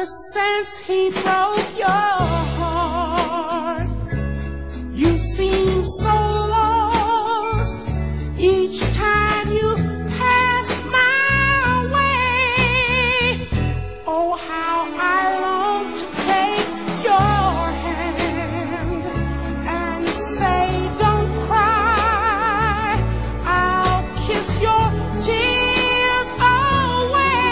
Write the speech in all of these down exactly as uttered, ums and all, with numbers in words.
Ever since he broke your heart, you seem so lost each time you pass my way. Oh, how I long to take your hand and say, don't cry, I'll kiss your tears away.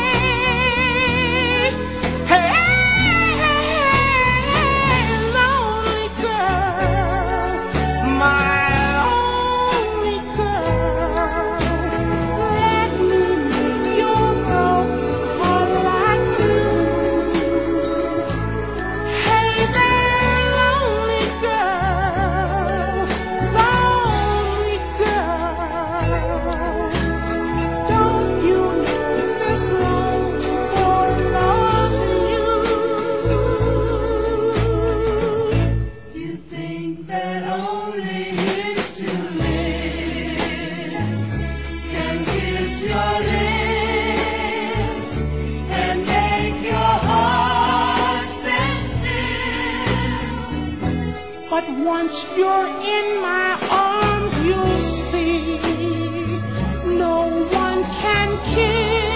Your lips and make your heart stand still. But once you're in my arms, you'll see no one can kill.